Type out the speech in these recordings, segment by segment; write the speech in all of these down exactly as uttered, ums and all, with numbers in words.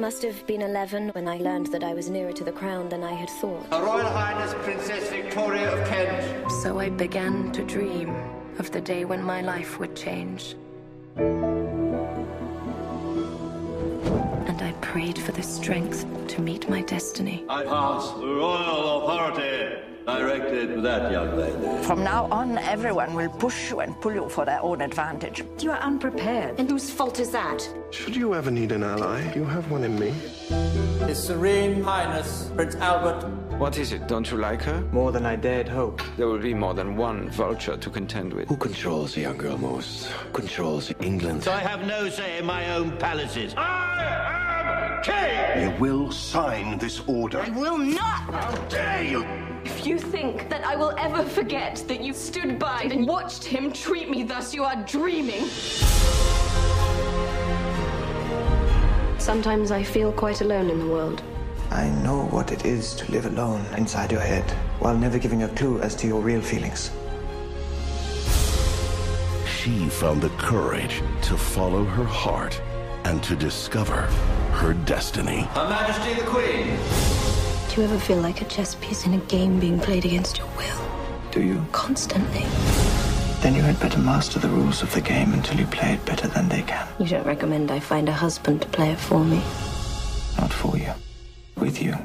must have been eleven when I learned that I was nearer to the crown than I had thought. Her Royal Highness Princess Victoria of Kent. So I began to dream of the day when my life would change. And I prayed for the strength to meet my destiny. I pass the royal authority directed to that young lady. From now on, everyone will push you and pull you for their own advantage. You are unprepared. And whose fault is that? Should you ever need an ally, you have one in me. His Serene Highness, Prince Albert. What is it? Don't you like her? More than I dared hope. There will be more than one vulture to contend with. Who controls the young girl most? Who controls England? I have no say in my own palaces. I am king! You will sign this order. I will not! How dare you! If you think that I will ever forget that you stood by and watched him treat me thus, you are dreaming. Sometimes I feel quite alone in the world. I know what it is to live alone inside your head, while never giving a clue as to your real feelings. She found the courage to follow her heart and to discover her destiny. Her Majesty the Queen. Do you ever feel like a chess piece in a game being played against your will? Do you? Constantly. Then you had better master the rules of the game until you play it better than they can. You don't recommend I find a husband to play it for me? Not for you. With you.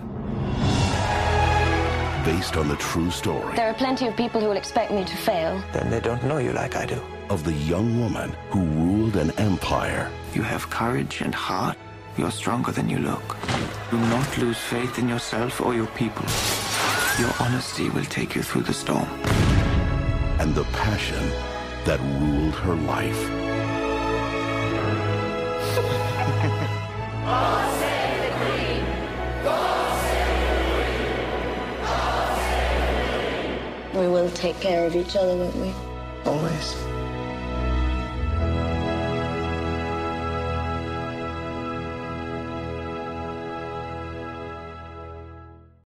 Based on the true story. There are plenty of people who will expect me to fail. Then they don't know you like I do. Of the young woman who ruled an empire. You have courage and heart. You're stronger than you look. Do not lose faith in yourself or your people. Your honesty will take you through the storm. And the passion that ruled her life. God save the Queen! God save the Queen! God save the Queen! We will take care of each other, won't we? Always.